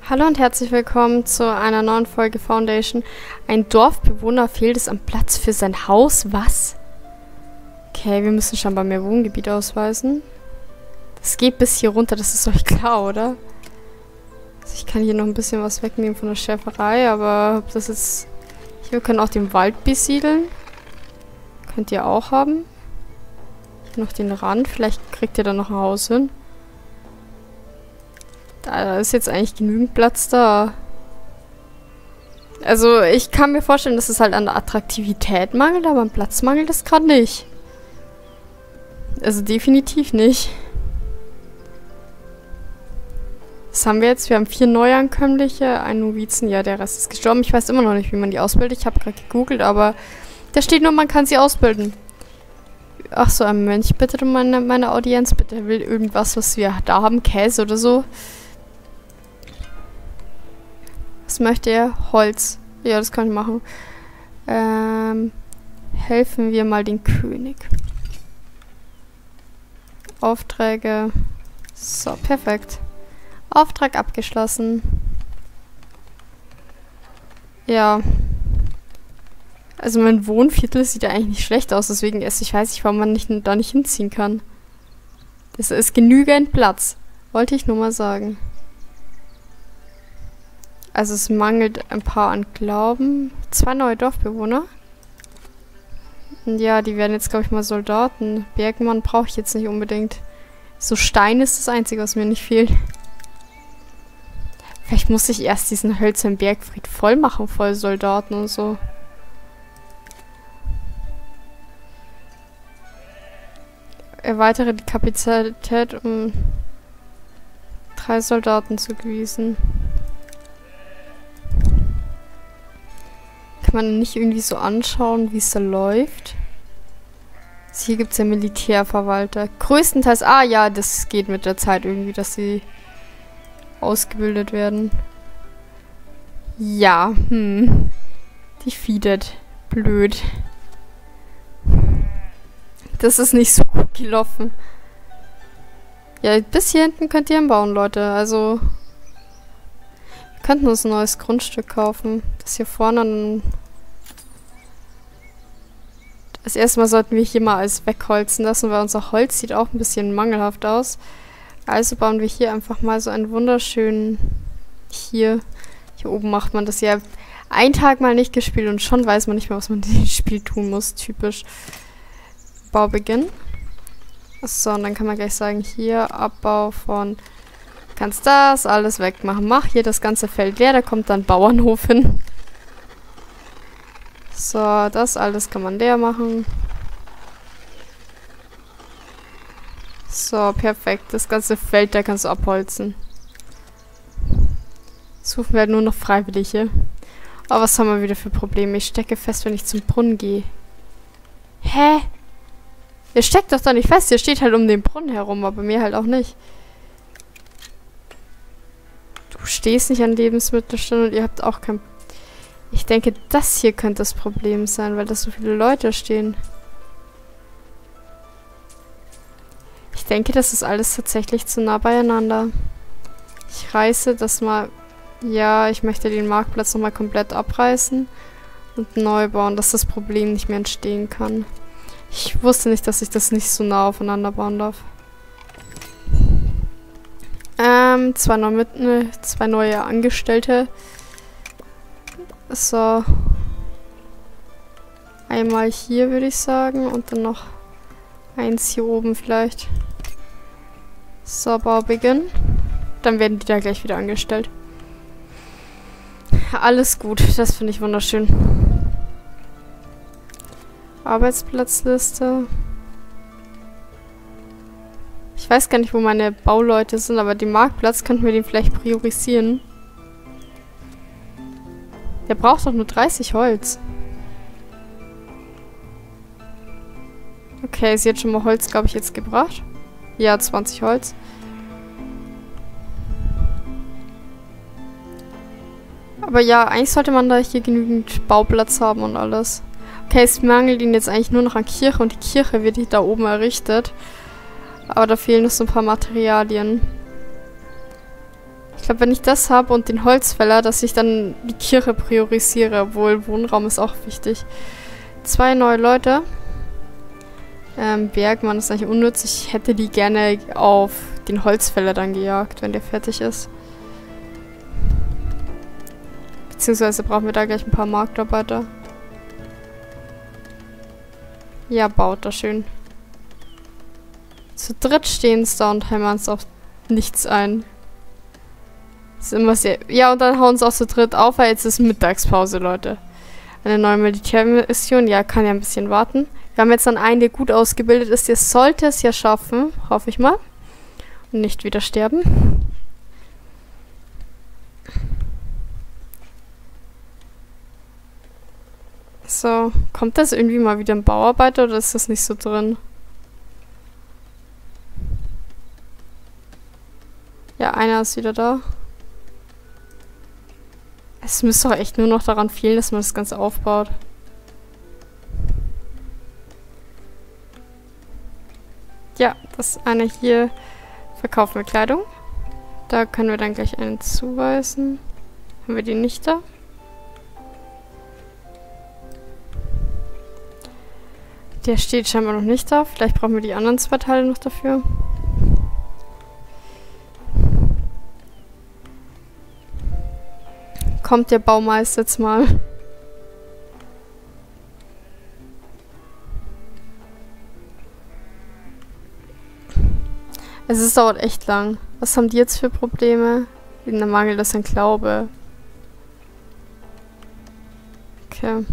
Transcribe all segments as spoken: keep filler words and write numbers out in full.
Hallo und herzlich willkommen zu einer neuen Folge Foundation. Ein Dorfbewohner fehlt es am Platz für sein Haus. Was? Okay, wir müssen schon bei mehr Wohngebiet ausweisen. Das geht bis hier runter, das ist euch klar, oder? Also ich kann hier noch ein bisschen was wegnehmen von der Schäferei, aber ob das jetzt... Hier, wir können auch den Wald besiedeln. Könnt ihr auch haben. Hier noch den Rand, vielleicht kriegt ihr da noch ein Haus hin. Da ist jetzt eigentlich genügend Platz da. Also ich kann mir vorstellen, dass es halt an der Attraktivität mangelt, aber am Platz mangelt es gerade nicht. Also definitiv nicht. Was haben wir jetzt? Wir haben vier Neuankömmliche, ein Novizen, ja, der Rest ist gestorben. Ich weiß immer noch nicht, wie man die ausbildet. Ich habe gerade gegoogelt, aber da steht nur, man kann sie ausbilden. Ach so, ein Mönch bittet um meine, meine Audienz. Bitte, er will irgendwas, was wir da haben, Käse oder so. Was möchte er? Holz. Ja, das kann ich machen. Ähm, helfen wir mal den König. Aufträge. So, perfekt. Auftrag abgeschlossen. Ja. Also mein Wohnviertel sieht ja eigentlich nicht schlecht aus, deswegen ist, ich weiß nicht, warum man nicht, da nicht hinziehen kann. Das ist genügend Platz. Wollte ich nur mal sagen. Also es mangelt ein paar an Glauben. Zwei neue Dorfbewohner. Ja, die werden jetzt, glaube ich, mal Soldaten. Bergmann brauche ich jetzt nicht unbedingt. So Stein ist das Einzige, was mir nicht fehlt. Vielleicht muss ich erst diesen hölzernen Bergfried voll machen, voll Soldaten und so. Erweitere die Kapazität um drei Soldaten zugewiesen. Kann man nicht irgendwie so anschauen, wie es da läuft? Also hier gibt es ja Militärverwalter. Größtenteils, ah ja, das geht mit der Zeit irgendwie, dass sie ausgebildet werden. Ja, hm. Defeated. Blöd. Das ist nicht so gut gelaufen. Ja, bis hier hinten könnt ihr bauen, Leute. Also... Wir könnten uns ein neues Grundstück kaufen. Das hier vorne dann... Das erste Mal sollten wir hier mal alles wegholzen lassen, weil unser Holz sieht auch ein bisschen mangelhaft aus. Also bauen wir hier einfach mal so einen wunderschönen... Hier. Hier oben macht man das ja einen Tag mal nicht gespielt und schon weiß man nicht mehr, was man in dem Spiel tun muss. Typisch. Baubeginn. So, und dann kann man gleich sagen, hier Abbau von... Kannst das alles wegmachen. Mach hier das ganze Feld leer, da kommt dann Bauernhof hin. So, das alles kann man leer machen. So, perfekt. Das ganze Feld, da kannst du abholzen. Suchen wir halt nur noch Freiwillige. Aber was haben wir wieder für Probleme? Ich stecke fest, wenn ich zum Brunnen gehe. Hä? Ihr steckt doch da nicht fest. Ihr steht halt um den Brunnen herum, aber mir halt auch nicht. Du stehst nicht an Lebensmittelstand und ihr habt auch kein... Ich denke, das hier könnte das Problem sein, weil da so viele Leute stehen. Ich denke, das ist alles tatsächlich zu nah beieinander. Ich reiße das mal... Ja, ich möchte den Marktplatz nochmal komplett abreißen und neu bauen, dass das Problem nicht mehr entstehen kann. Ich wusste nicht, dass ich das nicht so nah aufeinander bauen darf. Ähm, zwei, neu mit, ne, zwei neue Angestellte. So. Einmal hier, würde ich sagen. Und dann noch eins hier oben vielleicht. So, Baubeginn. Dann werden die da gleich wieder angestellt. Alles gut, das finde ich wunderschön. Arbeitsplatzliste. Ich weiß gar nicht, wo meine Bauleute sind, aber den Marktplatz könnten wir den vielleicht priorisieren. Der braucht doch nur dreißig Holz. Okay, sie hat schon mal Holz, glaube ich, jetzt gebracht. Ja, zwanzig Holz. Aber ja, eigentlich sollte man da hier genügend Bauplatz haben und alles. Okay, es mangelt ihnen jetzt eigentlich nur noch an Kirche und die Kirche wird hier da oben errichtet. Aber da fehlen noch so ein paar Materialien. Ich Ich glaube, wenn ich das habe und den Holzfäller, dass ich dann die Kirche priorisiere, obwohl Wohnraum ist auch wichtig. Zwei neue Leute. Ähm, Bergmann ist eigentlich unnütz. Ich hätte die gerne auf den Holzfäller dann gejagt, wenn der fertig ist. Beziehungsweise brauchen wir da gleich ein paar Marktarbeiter. Ja, baut da schön. Zu dritt stehen sie da und hämmern es auf nichts ein. Das ist immer sehr... Ja, und dann hauen sie auch zu dritt auf, weil jetzt ist Mittagspause, Leute. Eine neue Militärmission. Ja, kann ja ein bisschen warten. Wir haben jetzt dann einen, der gut ausgebildet ist. Der sollte es ja schaffen, hoffe ich mal. Und nicht wieder sterben. So, kommt das irgendwie mal wieder ein Bauarbeiter oder ist das nicht so drin? Ja, einer ist wieder da. Es müsste doch echt nur noch daran fehlen, dass man das Ganze aufbaut. Ja, das eine hier verkaufen wir Kleidung. Da können wir dann gleich einen zuweisen. Haben wir den nicht da? Der steht scheinbar noch nicht da. Vielleicht brauchen wir die anderen zwei Teile noch dafür. Kommt der Baumeister jetzt mal. Es ist, dauert echt lang. Was haben die jetzt für Probleme? Ihnen mangelt das an Glaube. Okay.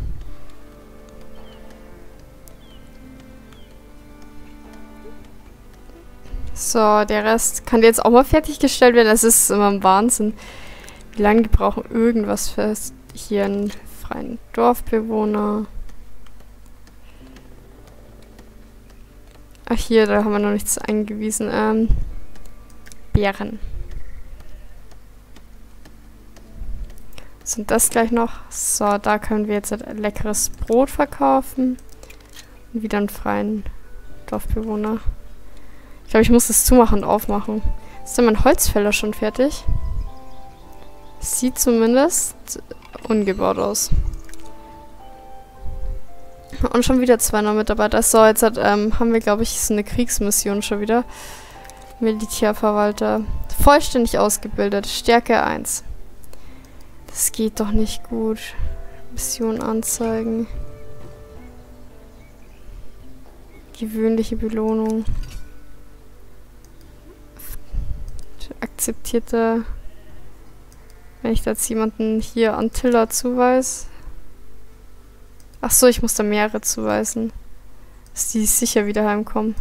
So, der Rest kann jetzt auch mal fertiggestellt werden. Das ist immer ein Wahnsinn. Wie lange die brauchen irgendwas für hier einen freien Dorfbewohner. Ach hier, da haben wir noch nichts eingewiesen. Ähm, Beeren. Sind das gleich noch? So, da können wir jetzt ein leckeres Brot verkaufen. Und wieder einen freien Dorfbewohner. Ich glaube, ich muss das zumachen und aufmachen. Ist denn mein Holzfäller schon fertig? Sieht zumindest ungebaut aus. Und schon wieder zwei neue Mitarbeiter. So, jetzt hat, ähm, haben wir, glaube ich, so eine Kriegsmission schon wieder. Militärverwalter. Vollständig ausgebildet. Stärke eins. Das geht doch nicht gut. Mission anzeigen. Gewöhnliche Belohnung. Akzeptierte... Wenn ich da jetzt jemanden hier an Tiller zuweise. Ach so, ich muss da mehrere zuweisen. Dass die sicher wieder heimkommen.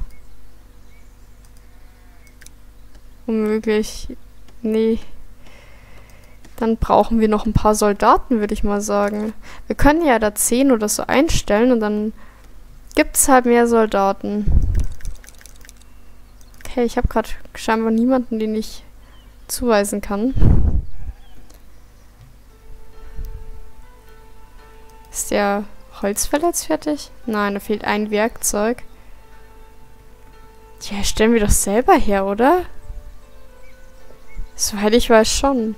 Unmöglich. Nee. Dann brauchen wir noch ein paar Soldaten, würde ich mal sagen. Wir können ja da zehn oder so einstellen und dann gibt es halt mehr Soldaten. Okay, ich habe gerade scheinbar niemanden, den ich zuweisen kann. Ist der Holzfäller jetzt fertig? Nein, da fehlt ein Werkzeug. Ja, stellen wir doch selber her, oder? Soweit ich weiß schon.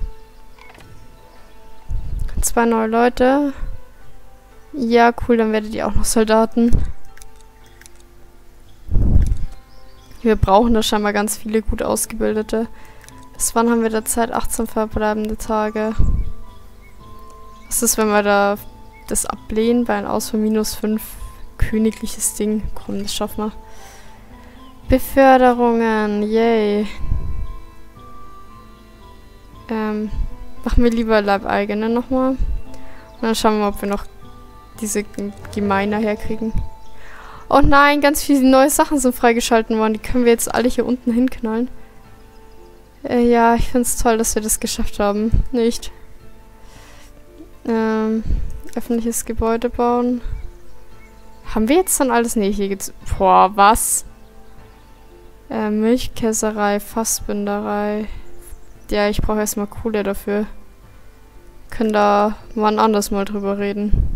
Zwei neue Leute. Ja, cool, dann werdet ihr auch noch Soldaten. Wir brauchen da scheinbar ganz viele gut ausgebildete. Bis wann haben wir da Zeit? achtzehn verbleibende Tage. Was ist, wenn wir da das ablehnen bei einem Aus von minus fünf? Königliches Ding. Komm, das schaffen wir. Beförderungen. Yay. Ähm, machen wir lieber Leibeigene nochmal. Und dann schauen wir mal, ob wir noch diese Gemeiner herkriegen. Oh nein, ganz viele neue Sachen sind freigeschalten worden. Die können wir jetzt alle hier unten hinknallen. Äh, ja, ich finde es toll, dass wir das geschafft haben. Nicht? Ähm, öffentliches Gebäude bauen. Haben wir jetzt dann alles? Nee, hier geht's... Boah, was? Äh, Milchkäserei, Fassbinderei. Ja, ich brauche erstmal Kohle dafür. Können da wann anders mal drüber reden.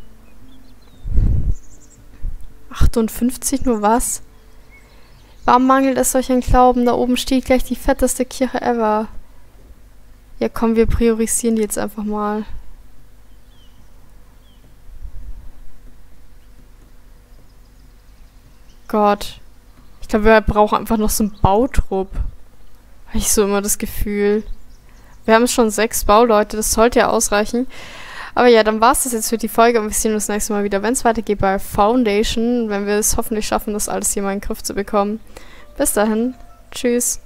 achtundfünfzig, nur was? Warum mangelt es euch an Glauben? Da oben steht gleich die fetteste Kirche ever. Ja, komm, wir priorisieren die jetzt einfach mal. Gott. Ich glaube, wir brauchen einfach noch so einen Bautrupp. Habe ich so immer das Gefühl. Wir haben schon sechs Bauleute, das sollte ja ausreichen. Aber ja, dann war es das jetzt für die Folge und wir sehen uns das nächste Mal wieder, wenn es weitergeht bei Foundation, wenn wir es hoffentlich schaffen, das alles hier mal in den Griff zu bekommen. Bis dahin, tschüss.